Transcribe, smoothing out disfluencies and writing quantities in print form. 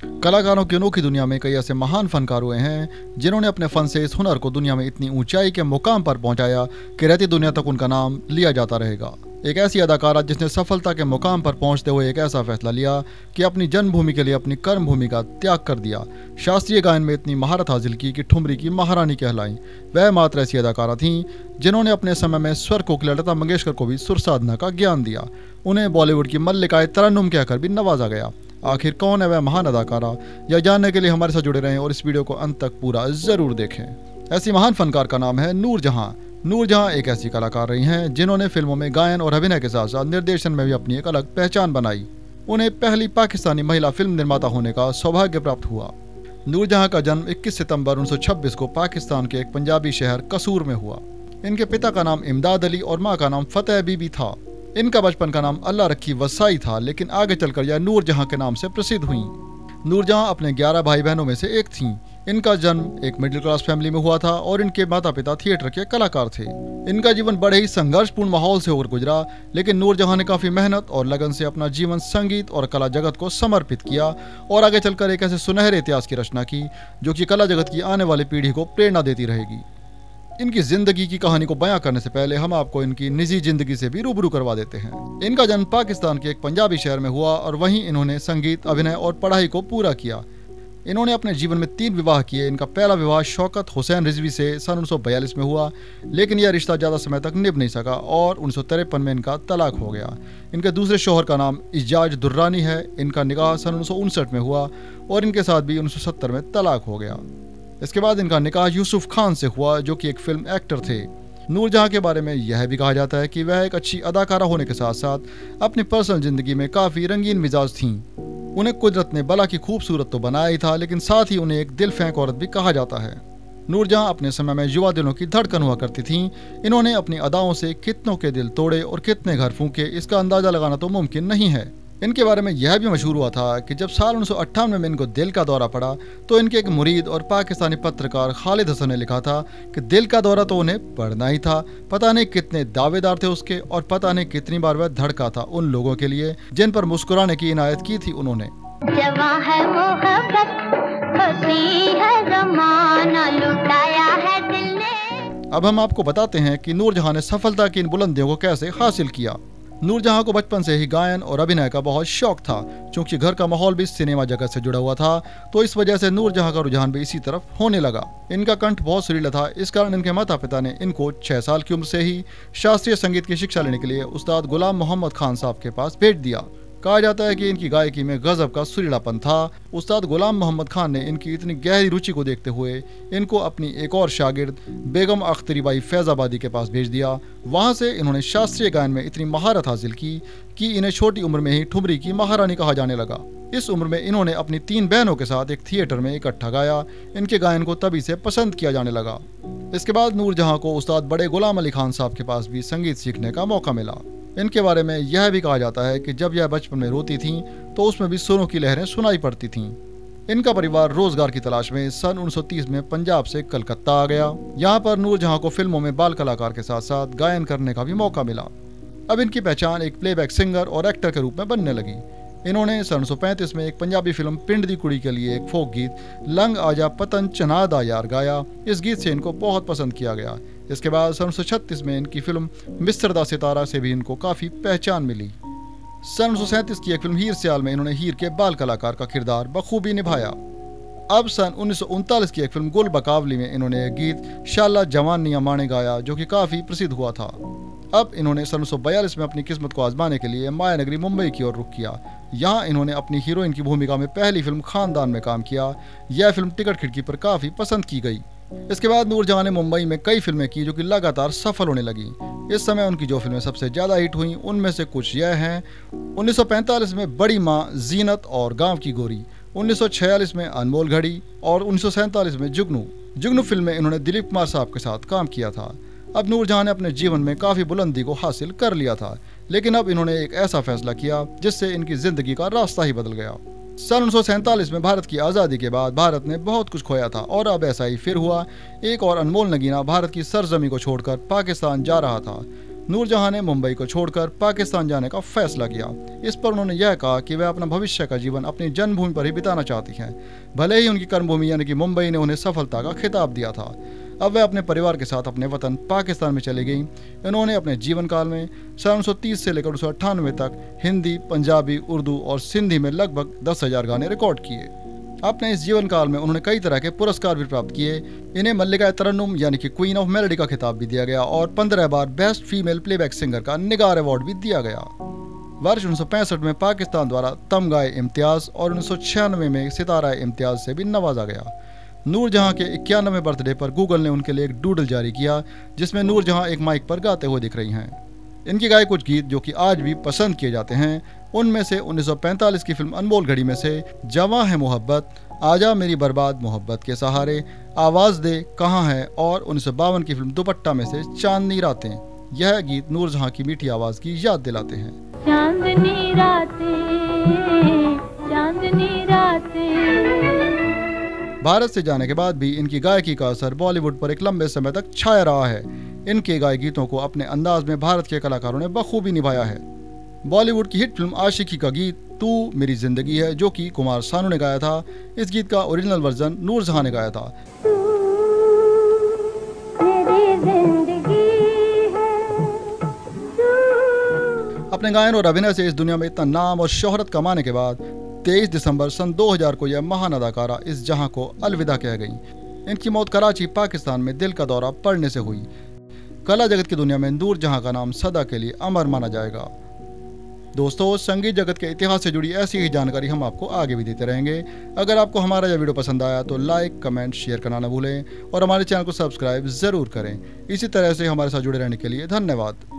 कलाकारों की अनोखी दुनिया में कई ऐसे महान फनकार हुए हैं जिन्होंने अपने फन से इस हुनर को दुनिया में इतनी ऊंचाई के मुकाम पर पहुंचाया कि रहती दुनिया तक उनका नाम लिया जाता रहेगा। एक ऐसी अदाकारा जिसने सफलता के मुकाम पर पहुंचते हुए एक ऐसा फैसला लिया कि अपनी जन्मभूमि के लिए अपनी कर्म भूमि का त्याग कर दिया। शास्त्रीय गायन में इतनी महारत हासिल की कि ठुमरी की महारानी कहलाई। वह मात्र ऐसी अदाकारा थीं जिन्होंने अपने समय में स्वर कोकिला लता मंगेशकर को भी सुर साधना का ज्ञान दिया। उन्हें बॉलीवुड की मल्लिकाए तरन्नुम कहकर भी नवाजा गया। आखिर कौन है वह महान अदाकारा, यह जानने के लिए हमारे साथ जुड़े रहें और इस वीडियो को अंत तक पूरा जरूर देखें। ऐसी महान फनकार का नाम है नूरजहां। नूरजहां एक ऐसी कलाकार रही हैं जिन्होंने फिल्मों में गायन और अभिनय के साथ साथ निर्देशन में भी अपनी एक अलग पहचान बनाई। उन्हें पहली पाकिस्तानी महिला फिल्म निर्माता होने का सौभाग्य प्राप्त हुआ। नूरजहां का जन्म 21 सितंबर 1926 को पाकिस्तान के एक पंजाबी शहर कसूर में हुआ। इनके पिता का नाम इमदाद अली और माँ का नाम फतेह बीबी था। इनका बचपन का नाम अल्लाह रखी वसाई था, लेकिन आगे चलकर यह नूरजहां के नाम से प्रसिद्ध हुई। नूरजहां अपने 11 भाई बहनों में से एक थीं। इनका जन्म एक मिडिल क्लास फैमिली में हुआ था और इनके माता पिता थिएटर के कलाकार थे। इनका जीवन बड़े ही संघर्षपूर्ण माहौल से होकर गुजरा, लेकिन नूरजहां ने काफी मेहनत और लगन से अपना जीवन संगीत और कला जगत को समर्पित किया और आगे चलकर एक ऐसे सुनहरे इतिहास की रचना की जो कि कला जगत की आने वाली पीढ़ी को प्रेरणा देती रहेगी। इनकी जिंदगी की कहानी को बयां करने से पहले हम आपको इनकी निजी जिंदगी से भी रूबरू करवा देते हैं। इनका जन्म पाकिस्तान के एक पंजाबी शहर में हुआ और वहीं इन्होंने संगीत, अभिनय और पढ़ाई को पूरा किया। इन्होंने अपने जीवन में 3 विवाह किए। इनका पहला विवाह शौकत हुसैन रिजवी से सन 1942 में हुआ, लेकिन यह रिश्ता ज़्यादा समय तक निभ नहीं सका और 1953 में इनका तलाक हो गया। इनके दूसरे शौहर का नाम इजाज दुर्रानी है। इनका निकाह सन 1959 में हुआ और इनके साथ भी 1970 में तलाक हो गया। इसके बाद इनका निकाह यूसुफ खान से हुआ जो कि एक फिल्म एक्टर थे। नूरजहां के बारे में यह भी कहा जाता है कि वह एक अच्छी अदाकारा होने के साथ साथ अपनी पर्सनल जिंदगी में काफ़ी रंगीन मिजाज थीं। उन्हें कुदरत ने भला की खूबसूरत तो बनाया ही था, लेकिन साथ ही उन्हें एक दिल फेंक औरत भी कहा जाता है। नूरजहां अपने समय में युवा दिलों की धड़कन हुआ करती थीं। इन्होंने अपनी अदाओं से कितनों के दिल तोड़े और कितने घर फूंके, इसका अंदाजा लगाना तो मुमकिन नहीं है। इनके बारे में यह भी मशहूर हुआ था कि जब साल 1998 में इनको दिल का दौरा पड़ा तो इनके एक मुरीद और पाकिस्तानी पत्रकार खालिद हसन ने लिखा था कि दिल का दौरा तो उन्हें पड़ना ही था। पता नहीं कितने दावेदार थे उसके और पता नहीं कितनी बार वह धड़का था उन लोगों के लिए जिन पर मुस्कुराने की इनायत की थी उन्होंने। जवां है मोहब्बत, होती है ज़माना, लुटाया है दिल ने। अब हम आपको बताते हैं कि नूरजहां ने सफलता की इन बुलंदियों को कैसे हासिल किया। नूरजहां को बचपन से ही गायन और अभिनय का बहुत शौक था। चूंकि घर का माहौल भी सिनेमा जगत से जुड़ा हुआ था तो इस वजह से नूरजहां का रुझान भी इसी तरफ होने लगा। इनका कंठ बहुत सुरीला था, इस कारण इनके माता पिता ने इनको 6 साल की उम्र से ही शास्त्रीय संगीत की शिक्षा लेने के लिए उस्ताद गुलाम मोहम्मद खान साहब के पास भेज दिया। कहा जाता है कि इनकी गायकी में गजब का सुरीलापन था। उस्ताद गुलाम मोहम्मद खान ने इनकी इतनी गहरी रुचि को देखते हुए इनको अपनी एक और शागिर्द बेगम अख्तरी बाई फैजाबादी के पास भेज दिया। वहां से इन्होंने शास्त्रीय गायन में इतनी महारत हासिल की कि इन्हें छोटी उम्र में ही ठुमरी की महारानी कहा जाने लगा। इस उम्र में इन्होंने अपनी 3 बहनों के साथ एक थिएटर में इकट्ठा गाया। इनके गायन को तभी से पसंद किया जाने लगा। इसके बाद नूरजहां को उस्ताद बड़े गुलाम अली खान साहब के पास भी संगीत सीखने का मौका मिला। इनके बारे में यह भी कहा जाता है कि जब यह बचपन में रोती थीं तो उसमें भी सुरों की लहरें सुनाई पड़ती थीं। इनका परिवार रोजगार की तलाश में सन 1930 में पंजाब से कलकत्ता आ गया। यहाँ पर नूरजहां को फिल्मों में बाल कलाकार के साथ साथ गायन करने का भी मौका मिला। अब इनकी पहचान एक प्लेबैक सिंगर और एक्टर के रूप में बनने लगी। इन्होंने सन 1935 में एक पंजाबी फिल्म पिंड दी कुड़ी के लिए एक फोक गीत लंग आजा पतन चनादा यार गाया। इस गीत से इनको बहुत पसंद किया गया। इसके बाद सन 1936 में इनकी फिल्म मिस्टर दा सितारा से भी इनको काफ़ी पहचान मिली। सन 1937 की एक फिल्म हीर सियाल में इन्होंने हीर के बाल कलाकार का किरदार बखूबी निभाया। अब सन 1939 की एक फिल्म गुल बकावली में इन्होंने एक गीत शाला जवानिया माने गाया जो कि काफ़ी प्रसिद्ध हुआ था। अब इन्होंने सन 1942 में अपनी किस्मत को आजमाने के लिए माया नगरी मुंबई की ओर रुख किया। यहाँ इन्होंने अपनी हीरोइन की भूमिका में पहली फिल्म खानदान में काम किया। यह फिल्म टिकट खिड़की पर काफ़ी पसंद की गई। इसके बाद नूरजहां ने मुंबई में कई फिल्में की जो कि लगातार सफल होने लगी। इस समय उनकी जो फिल्में सबसे ज़्यादा हिट हुई उनमें से कुछ यह हैं। 1945 में बड़ी माँ, जीनत और गांव की गोरी, 1946 में अनमोल घड़ी और 1947 में जुगनू फिल्म में इन्होंने दिलीप कुमार साहब के साथ काम किया था। अब नूरजहां ने अपने जीवन में काफ़ी बुलंदी को हासिल कर लिया था, लेकिन अब इन्होंने एक ऐसा फैसला किया जिससे इनकी ज़िंदगी का रास्ता ही बदल गया। सन 1947 में भारत की आज़ादी के बाद भारत ने बहुत कुछ खोया था और अब ऐसा ही फिर हुआ। एक और अनमोल नगीना भारत की सरजमी को छोड़कर पाकिस्तान जा रहा था। नूरजहां ने मुंबई को छोड़कर पाकिस्तान जाने का फैसला किया। इस पर उन्होंने यह कहा कि वह अपना भविष्य का जीवन अपनी जन्मभूमि पर ही बिताना चाहती हैं। भले ही उनकी कर्मभूमि यानी कि मुंबई ने उन्हें सफलता का खिताब दिया था। अब वह अपने परिवार के साथ अपने वतन पाकिस्तान में चली गईं। इन्होंने अपने जीवन काल में 1930 से लेकर 1998 तक हिंदी, पंजाबी, उर्दू और सिंधी में लगभग 10,000 गाने रिकॉर्ड किए। अपने इस जीवन काल में उन्होंने कई तरह के पुरस्कार भी प्राप्त किए। इन्हें मल्लिका तरन्नुम यानी कि क्वीन ऑफ मेलोडी का खिताब भी दिया गया और 15 बार बेस्ट फीमेल प्लेबैक सिंगर का निगार अवार्ड भी दिया गया। वर्ष 1965 में पाकिस्तान द्वारा तमगाए इम्तियाज और 1996 में सितारा इम्तियाज से भी नवाजा गया। नूरजहां के 91वें बर्थडे पर गूगल ने उनके लिए एक डूडल जारी किया जिसमें नूरजहां एक माइक पर गाते हुए दिख रही हैं। इनके गाए कुछ गीत जो कि आज भी पसंद किए जाते हैं, उनमें से 1945 की फिल्म अनमोल घड़ी में से जवां है मोहब्बत, आजा मेरी बर्बाद मोहब्बत के सहारे, आवाज़ दे, कहाँ है और 1952 की फिल्म दुपट्टा में से चांदनी रातें। यह गीत नूरजहां की मीठी आवाज़ की याद दिलाते हैं। चांदनी रातें, चांदनी रातें। भारत से जाने के बाद भी इनकी गायकी का असर बॉलीवुड पर एक लंबे समय तक छाया रहा है। इनके गाए गीतों को अपने अंदाज में भारत के कलाकारों ने बखूबी निभाया है। बॉलीवुड की हिट फिल्म आशिकी का गीत तू मेरी जिंदगी है जो कि कुमार सानू ने गाया था, इस गीत का ओरिजिनल वर्जन नूरजहां ने गाया था। अपने गायन और अभिनय से इस दुनिया में इतना नाम और शोहरत कमाने के बाद 23 दिसंबर सन 2000 को यह महान अदाकारा इस जहां को अलविदा कह गई। इनकी मौत कराची, पाकिस्तान में दिल का दौरा पड़ने से हुई। कला जगत की दुनिया में नूरजहां का नाम सदा के लिए अमर माना जाएगा। दोस्तों, संगीत जगत के इतिहास से जुड़ी ऐसी ही जानकारी हम आपको आगे भी देते रहेंगे। अगर आपको हमारा यह वीडियो पसंद आया तो लाइक, कमेंट, शेयर करना न भूलें और हमारे चैनल को सब्सक्राइब ज़रूर करें। इसी तरह से हमारे साथ जुड़े रहने के लिए धन्यवाद।